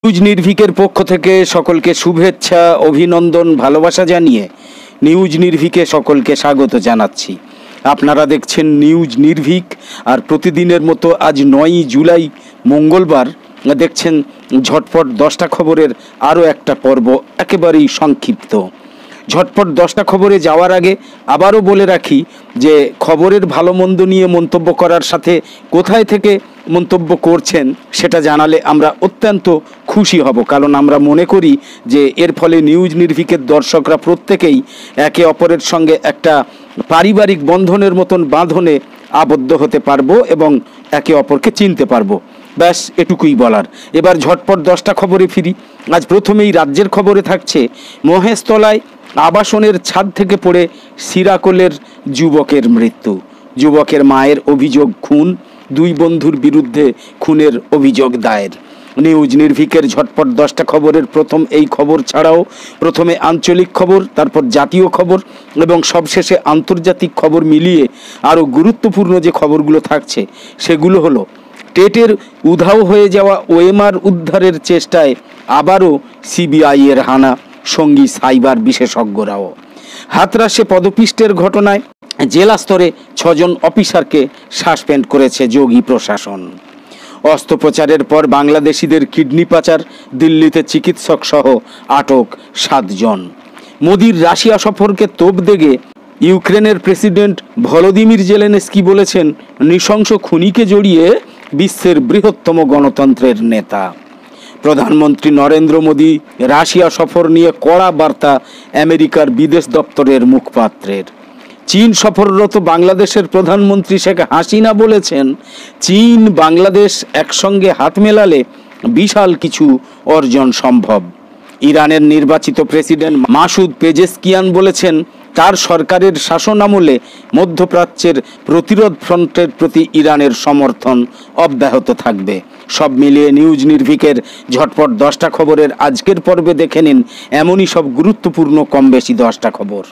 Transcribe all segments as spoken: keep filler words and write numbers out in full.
News নির্ভীকের পক্ষ থেকে সকলকে শুভেচ্ছা, অভিনন্দন, ভালোবাসা জানিয়ে নিউজ নির্ভীকে সকলকে স্বাগত জানাচ্ছি। আপনারা দেখছেন নিউজ নির্ভীক, আর প্রতিদিনের মতো আজ নয়ই জুলাই মঙ্গলবার দেখছেন ঝটপট দশটা খবরের আরও একটা পর্ব, একেবারেই সংক্ষিপ্ত। ঝটপট দশটা খবরে যাওয়ার আগে আবারও বলে রাখি যে খবরের ভালো মন্দ নিয়ে মন্তব্য করার সাথে কোথায় থেকে মন্তব্য করছেন সেটা জানালে আমরা অত্যন্ত খুশি হব, কারণ আমরা মনে করি যে এর ফলে নিউজ নির্ভীকের দর্শকরা প্রত্যেকেই একে অপরের সঙ্গে একটা পারিবারিক বন্ধনের মতন বাঁধনে আবদ্ধ হতে পারবো এবং একে অপরকে চিনতে পারবো। ব্যাস এটুকুই বলার। এবার ঝটপট দশটা খবরে ফিরি। আজ প্রথমেই রাজ্যের খবরে থাকছে মহেশতলায় আবাসনের ছাদ থেকে পড়ে সিরাকোলের যুবকের মৃত্যু। যুবকের মায়ের অভিযোগ খুন, দুই বন্ধুর বিরুদ্ধে খুনের অভিযোগ দায়ের। নিউজ নির্ভীকের ঝটপট দশটা খবরের প্রথম এই খবর ছাড়াও প্রথমে আঞ্চলিক খবর, তারপর জাতীয় খবর এবং সবশেষে আন্তর্জাতিক খবর মিলিয়ে আরও গুরুত্বপূর্ণ যে খবরগুলো থাকছে সেগুলো হলো টেটের উধাও হয়ে যাওয়া ওএমআর উদ্ধারের চেষ্টায় আবারও সিবিআইয়ের হানা, সঙ্গী সাইবার বিশেষজ্ঞরাও। হাতরাসে পদপিষ্টের ঘটনায় জেলা স্তরে ছজন অফিসারকে সাসপেন্ড করেছে যোগী প্রশাসন। অস্ত্রোপচারের পর বাংলাদেশিদের কিডনি পাচার, দিল্লিতে চিকিৎসক সহ আটক সাতজন। মোদির রাশিয়া সফরকে তোপ দেগে ইউক্রেনের প্রেসিডেন্ট ভলোদিমির জেলেনস্কি বলেছেন, নৃশংস খুনিকে জড়িয়ে বিশ্বের বৃহত্তম গণতন্ত্রের নেতা। প্রধানমন্ত্রী নরেন্দ্র মোদী রাশিয়া সফর নিয়ে কড়া বার্তা আমেরিকার বিদেশ দপ্তরের মুখপাত্রের। চীন সফররত বাংলাদেশের প্রধানমন্ত্রী শেখ হাসিনা বলেছেন, চীন বাংলাদেশ একসঙ্গে হাত মেলালে বিশাল কিছু অর্জন সম্ভব। ইরানের নির্বাচিত প্রেসিডেন্ট মাসুদ পেজেশকিয়ান বলেছেন, তার সরকারের শাসনামলে মধ্যপ্রাচ্যের প্রতিরোধ ফ্রন্টের প্রতি ইরানের সমর্থন অব্যাহত থাকবে। সব মিলিয়ে নিউজ নির্ভীকের ঝটপট দশটা খবরের আজকের পর্বে দেখে নিন এমনই সব গুরুত্বপূর্ণ কম বেশি দশটা খবর।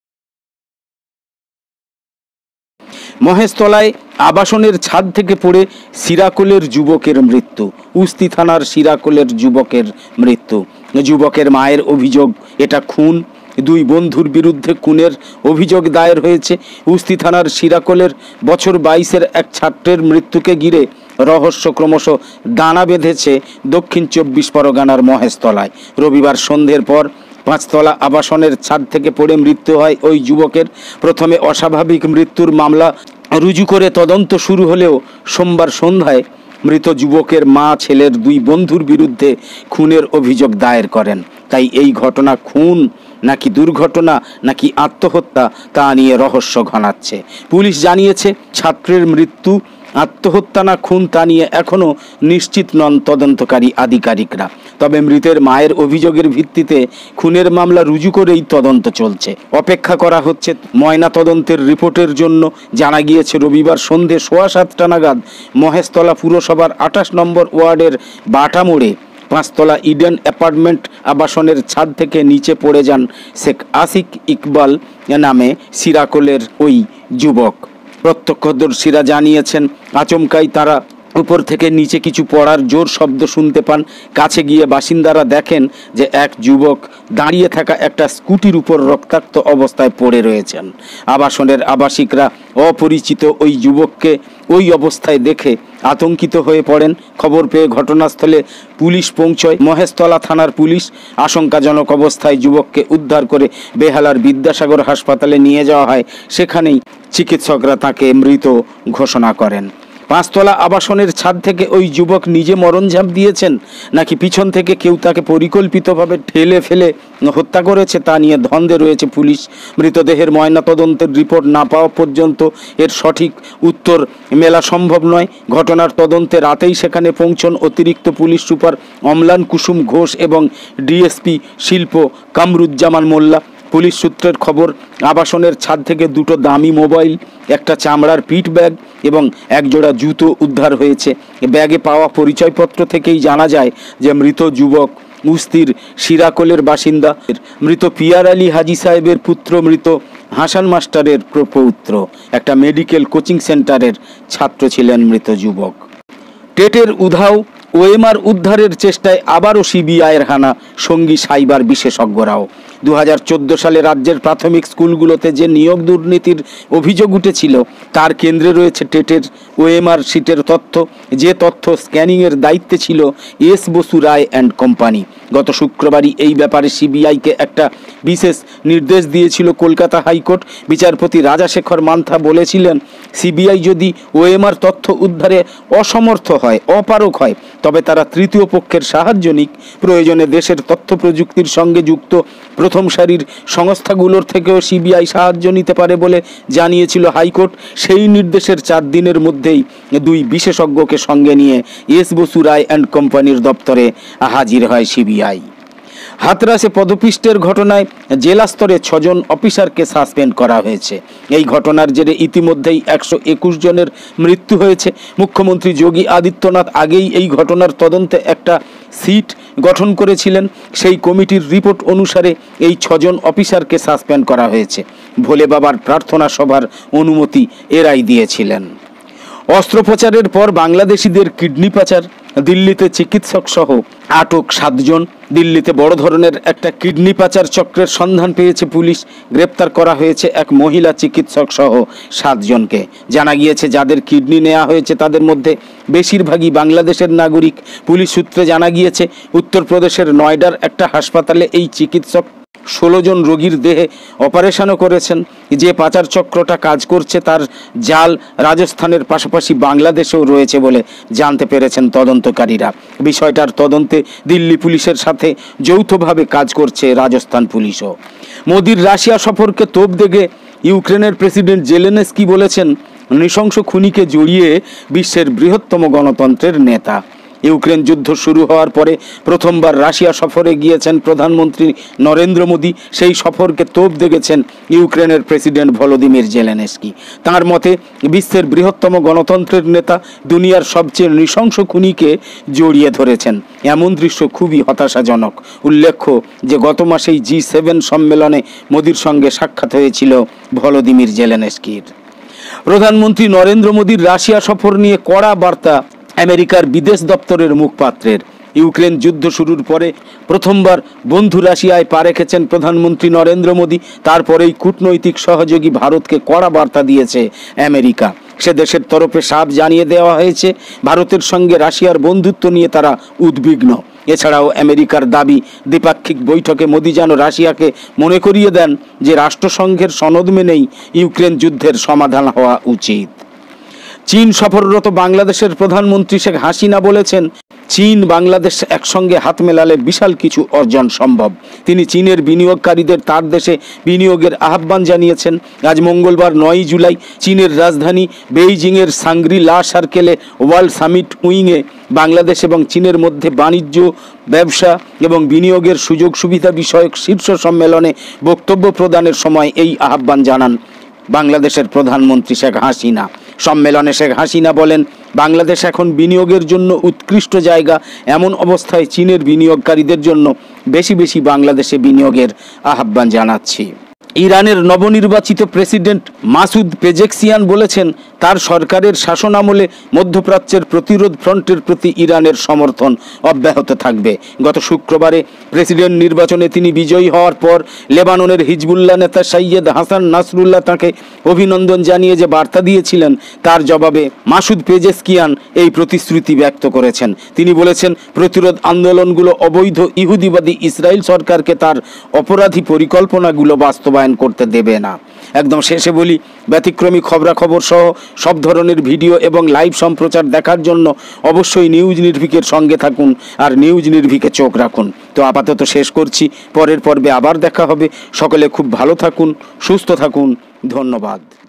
মহেশতলায় আবাসনের ছাদ থেকে পড়ে সিরাকোলের যুবকের মৃত্যু। উস্তি থানার সিরাকোলের যুবকের মৃত্যু। যুবকের মায়ের অভিযোগ এটা খুন, দুই বন্ধুর বিরুদ্ধে খুনের অভিযোগ দায়ের হয়েছে। উস্তি থানার সিরাকোলের বছর বাইশের এক ছাত্রের মৃত্যুকে ঘিরে রহস্য ক্রমশ দানা বেঁধেছে দক্ষিণ চব্বিশ পরগনার মহেশতলায়। রবিবার সন্ধ্যের পর পাঁচতলা আবাসনের ছাদ থেকে পড়ে মৃত্যু হয় ওই যুবকের। প্রথমে অস্বাভাবিক মৃত্যুর মামলা রুজু করে তদন্ত শুরু হলেও সোমবার সন্ধ্যায় মৃত যুবকের মা ছেলের দুই বন্ধুর বিরুদ্ধে খুনের অভিযোগ দায়ের করেন। তাই এই ঘটনা খুন নাকি দুর্ঘটনা নাকি আত্মহত্যা তা নিয়ে রহস্য ঘনাচ্ছে। পুলিশ জানিয়েছে, ছাত্রের মৃত্যু আত্মহত্যা না খুন তা নিয়ে এখনও নিশ্চিত নন তদন্তকারী আধিকারিকরা। তবে মৃতের মায়ের অভিযোগের ভিত্তিতে খুনের মামলা রুজু করেই তদন্ত চলছে। অপেক্ষা করা হচ্ছে ময়না তদন্তের রিপোর্টের জন্য। জানা গিয়েছে, রবিবার সন্ধে সোয়া সাতটা নাগাদ মহেশতলা পুরসভার আঠাশ নম্বর ওয়ার্ডের বাটা মোড়ে পাঁচতলা ইডেন অ্যাপার্টমেন্ট আবাসনের ছাদ থেকে নিচে পড়ে যান শেখ আসিক ইকবাল নামে সিরাকোলের ওই যুবক। প্রত্যক্ষদর্শীরা জানিয়েছেন, আচমকাই তারা উপর থেকে নিচে কিছু পড়ার জোর শব্দ শুনতে পান। কাছে গিয়ে বাসিন্দারা দেখেন যে এক যুবক দাঁড়িয়ে থাকা একটা স্কুটির উপর রক্তাক্ত অবস্থায় পড়ে রয়েছেন। আবাসনের আবাসিকরা অপরিচিত ওই যুবককে ওই অবস্থায় দেখে আতঙ্কিত হয়ে পড়েন। খবর পেয়ে ঘটনাস্থলে পুলিশ পৌঁছয়। মহেশতলা থানার পুলিশ আশঙ্কাজনক অবস্থায় যুবককে উদ্ধার করে বেহালার বিদ্যাসাগর হাসপাতালে নিয়ে যাওয়া হয়। সেখানেই চিকিৎসকরা তাকে মৃত ঘোষণা করেন। পাঁচতলা আবাসনের ছাদ থেকে ওই যুবক নিজে মরণঝাঁপ দিয়েছেন নাকি পিছন থেকে কেউ তাকে পরিকল্পিতভাবে ঠেলে ফেলে হত্যা করেছে তা নিয়ে ধন্দে রয়েছে পুলিশ। মৃতদেহের ময়নাতদন্তের রিপোর্ট না পাওয়া পর্যন্ত এর সঠিক উত্তর মেলা সম্ভব নয়। ঘটনার তদন্তে রাতেই সেখানে পৌঁছন অতিরিক্ত পুলিশ সুপার অম্লান কুসুম ঘোষ এবং ডিএসপি শিল্প কামরুজ্জামান মোল্লা। পুলিশ সূত্রের খবর, আবাসনের ছাদ থেকে দুটো দামি মোবাইল, একটা চামড়ার পিঠ ব্যাগ এবং একজোড়া জুতো উদ্ধার হয়েছে। ব্যাগে পাওয়া পরিচয়পত্র থেকেই জানা যায় যে মৃত যুবক উস্তির সিরাকোলের বাসিন্দা। মৃত পিয়ার আলী হাজি সাহেবের পুত্র, মৃত হাসান মাস্টারের প্রপৌত্র। একটা মেডিকেল কোচিং সেন্টারের ছাত্র ছিলেন মৃত যুবক। টেটের উধাও ওএমআর উদ্ধারের চেষ্টায় আবারও সিবিআইয়ের হানা, সঙ্গী সাইবার বিশেষজ্ঞরাও। দু হাজার চোদ্দো সালে রাজ্যের প্রাথমিক স্কুলগুলোতে যে নিয়োগ দুর্নীতির অভিযোগ উঠেছিল তার কেন্দ্রে রয়েছে টেটের ওএমআর শিটের তথ্য, যে তথ্য স্ক্যানিংয়ের দায়িত্বে ছিল S Basu Roy and company. গত শুক্রবারই এই ব্যাপারে সিবিআইকে একটা বিশেষ নির্দেশ দিয়েছিল কলকাতা হাইকোর্ট। বিচারপতি রাজাশেখর মান্থা বলেছিলেন, সিবিআই যদি ওএমআর তথ্য উদ্ধারে অসমর্থ হয়, অপারক হয়, তবে তারা তৃতীয় পক্ষের সাহায্য নিক। প্রয়োজনে দেশের তথ্য প্রযুক্তির সঙ্গে যুক্ত প্রথম সারির সংস্থাগুলোর থেকেও সিবিআই সাহায্য নিতে পারে বলে জানিয়েছিল হাইকোর্ট। সেই নির্দেশের চার দিনের মধ্যেই দুই বিশেষজ্ঞকে সঙ্গে নিয়ে এস বসু রায় অ্যান্ড কোম্পানির দপ্তরে হাজির হয় সিবিআই। হাতরাসে পদপিষ্টের ঘটনায় জেলা স্তরে ছজন অফিসারকে সাসপেন্ড করা হয়েছে। এই ঘটনার জেরে ইতিমধ্যেই একশো একুশ জনের মৃত্যু হয়েছে। মুখ্যমন্ত্রী যোগী আদিত্যনাথ আগেই এই ঘটনার তদন্তে একটা সিট গঠন করেছিলেন। সেই কমিটির রিপোর্ট অনুসারে এই ছজন অফিসারকে সাসপেন্ড করা হয়েছে। ভোলে বাবার প্রার্থনা সভার অনুমতি এরাই দিয়েছিলেন। অস্ত্রোপচারের পর বাংলাদেশিদের কিডনি পাচার, দিল্লিতে চিকিৎসক সহ আটক সাতজন। দিল্লিতে বড় ধরনের একটা কিডনি পাচার চক্রের সন্ধান পেয়েছে পুলিশ। গ্রেপ্তার করা হয়েছে এক মহিলা চিকিৎসক সহ সাতজনকে। জানা গিয়েছে যাদের কিডনি নেওয়া হয়েছে তাদের মধ্যে বেশিরভাগই বাংলাদেশের নাগরিক। পুলিশ সূত্রে জানা গিয়েছে উত্তরপ্রদেশের নয়ডার একটা হাসপাতালে এই চিকিৎসক ষোলো জন রোগীর দেহে অপারেশনও করেছেন। যে পাচার চক্রটা কাজ করছে তার জাল রাজস্থানের পাশাপাশি বাংলাদেশেও রয়েছে বলে জানতে পেরেছেন তদন্তকারীরা। বিষয়টার তদন্তে দিল্লি পুলিশের সাথে যৌথভাবে কাজ করছে রাজস্থান পুলিশও। মোদির রাশিয়া সফরকে তোপ দেগে ইউক্রেনের প্রেসিডেন্ট জেলেনস্কি বলেছেন, নৃশংস খুনিকে জড়িয়ে বিশ্বের বৃহত্তম গণতন্ত্রের নেতা। ইউক্রেন যুদ্ধ শুরু হওয়ার পরে প্রথমবার রাশিয়া সফরে গিয়েছেন প্রধানমন্ত্রী নরেন্দ্র মোদী। সেই সফরকে তোপ দেখেছেন ইউক্রেনের প্রেসিডেন্ট ভলোদিমির জেলেনস্কি। তার মতে বিশ্বের বৃহত্তম গণতন্ত্রের নেতা দুনিয়ার সবচেয়ে নৃশংস খুনিকে জড়িয়ে ধরেছেন। এমন দৃশ্য খুবই হতাশাজনক। উল্লেখ্য যে গত মাসেই জি সেভেন সম্মেলনে মোদীর সঙ্গে সাক্ষাৎ হয়েছিল ভলোদিমির জেলেনস্কির। প্রধানমন্ত্রী নরেন্দ্র মোদীর রাশিয়া সফর নিয়ে কড়া বার্তা আমেরিকার বিদেশ দপ্তরের মুখপাত্রের। ইউক্রেন যুদ্ধ শুরুর পরে প্রথমবার বন্ধু রাশিয়ায় পা রেখেছেন প্রধানমন্ত্রী নরেন্দ্র মোদী। তারপরেই কূটনৈতিক সহযোগী ভারতকে কড়া বার্তা দিয়েছে আমেরিকা। সে দেশের তরফে সাফ জানিয়ে দেওয়া হয়েছে ভারতের সঙ্গে রাশিয়ার বন্ধুত্ব নিয়ে তারা উদ্বিগ্ন। এছাড়াও আমেরিকার দাবি, দ্বিপাক্ষিক বৈঠকে মোদী যেন রাশিয়াকে মনে করিয়ে দেন যে রাষ্ট্রসংঘের সনদ মেনেই ইউক্রেন যুদ্ধের সমাধান হওয়া উচিত। চীন সফররত বাংলাদেশের প্রধানমন্ত্রী শেখ হাসিনা বলেছেন, চীন বাংলাদেশ একসঙ্গে হাত মেলালে বিশাল কিছু অর্জন সম্ভব। তিনি চীনের বিনিয়োগকারীদের তার দেশে বিনিয়োগের আহ্বান জানিয়েছেন। আজ মঙ্গলবার নয়ই জুলাই চীনের রাজধানী বেইজিংয়ের সাংগ্রি লা সার্কেলে ওয়ার্ল্ড সামিট উইংয়ে বাংলাদেশ এবং চীনের মধ্যে বাণিজ্য, ব্যবসা এবং বিনিয়োগের সুযোগ সুবিধা বিষয়ক শীর্ষ সম্মেলনে বক্তব্য প্রদানের সময় এই আহ্বান জানান বাংলাদেশের প্রধানমন্ত্রী শেখ হাসিনা। সম্মেলনে শেখ হাসিনা বলেন, বাংলাদেশ এখন বিনিয়োগের জন্য উৎকৃষ্ট জায়গা। এমন অবস্থায় চীনের বিনিয়োগকারীদের জন্য বেশি বেশি বাংলাদেশে বিনিয়োগের আহ্বান জানাচ্ছি। ইরানের নবনির্বাচিত প্রেসিডেন্ট মাসুদ পেজেকসিয়ান বলেছেন, তার সরকারের শাসনামলে মধ্যপ্রাচ্যের প্রতিরোধ ফ্রন্টের প্রতি ইরানের সমর্থন অব্যাহত থাকবে। গত শুক্রবারে প্রেসিডেন্ট নির্বাচনে তিনি বিজয়ী হওয়ার পর লেবাননের হিজবুল্লাহ নেতা সাইয়েদ হাসান নাসরুল্লাহ তাকে অভিনন্দন জানিয়ে যে বার্তা দিয়েছিলেন, তার জবাবে মাসুদ পেজেকসিয়ান এই প্রতিশ্রুতি ব্যক্ত করেছেন। তিনি বলেছেন, প্রতিরোধ আন্দোলনগুলো অবৈধ ইহুদিবাদী ইসরায়েল সরকারকে তার অপরাধী পরিকল্পনাগুলো বাস্তবায়ন করতে দেবে না। একদম শেষে বলি, ব্যতিক্রমী খবরাখবর সহ সব ধরনের ভিডিও এবং লাইভ সম্প্রচার দেখার জন্য অবশ্যই নিউজ নির্ভীকের সঙ্গে থাকুন আর নিউজ নির্ভীকে চোখ রাখুন। তো আপাতত শেষ করছি, পরের পর্বে আবার দেখা হবে। সকলে খুব ভালো থাকুন, সুস্থ থাকুন। ধন্যবাদ।